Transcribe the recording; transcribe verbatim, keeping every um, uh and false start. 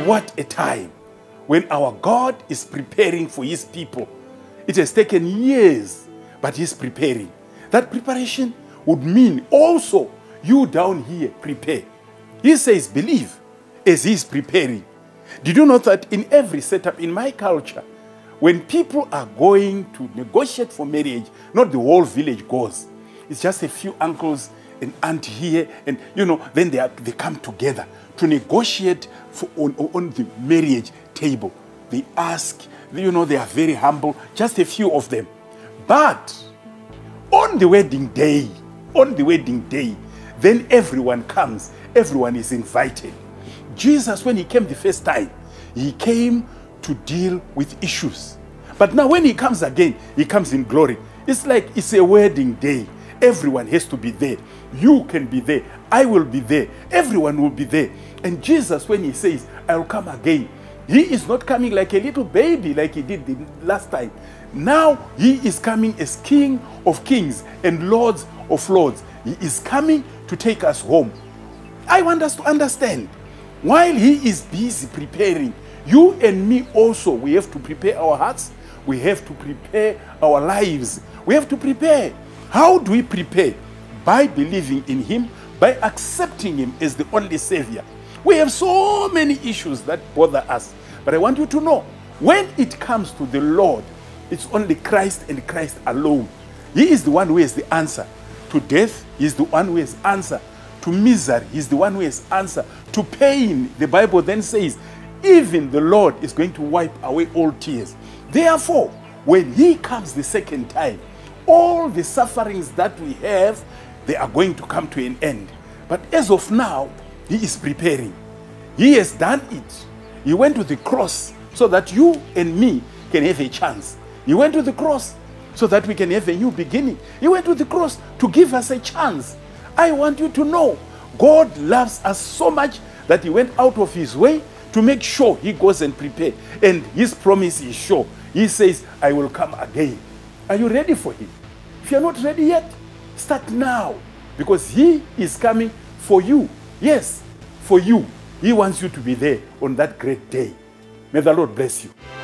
what a time when our God is preparing for his people. It has taken years, but he's preparing. That preparation would mean also you down here prepare. He says believe as he's preparing. Did you know that in every setup in my culture, when people are going to negotiate for marriage, not the whole village goes. It's just a few uncles and auntie here, and you know, then they, are, they come together to negotiate for, on, on the marriage table. They ask, you know, they are very humble, just a few of them. But on the wedding day, on the wedding day, then everyone comes, everyone is invited. Jesus, when he came the first time, he came to deal with issues. But now when he comes again, he comes in glory. It's like it's a wedding day. Everyone has to be there. You can be there. I will be there. Everyone will be there. And Jesus, when he says, I will come again, he is not coming like a little baby like he did the last time. Now he is coming as King of kings and Lords of lords. He is coming to take us home. I want us to understand, while he is busy preparing, you and me also, we have to prepare our hearts. We have to prepare our lives. We have to prepare. How do we prepare? By believing in him, by accepting him as the only Savior. We have so many issues that bother us. But I want you to know, when it comes to the Lord, it's only Christ and Christ alone. He is the one who has the answer. To death, he is the one who has answer. To misery, he is the one who has answer. To pain, the Bible then says, even the Lord is going to wipe away all tears. Therefore, when he comes the second time, all the sufferings that we have, they are going to come to an end. But as of now, he is preparing. He has done it. He went to the cross so that you and me can have a chance. He went to the cross so that we can have a new beginning. He went to the cross to give us a chance. I want you to know, God loves us so much that he went out of his way to make sure he goes and prepare. And his promise is sure. He says, I will come again. Are you ready for him? If you're not ready yet, start now. Because he is coming for you. Yes, for you. He wants you to be there on that great day. May the Lord bless you.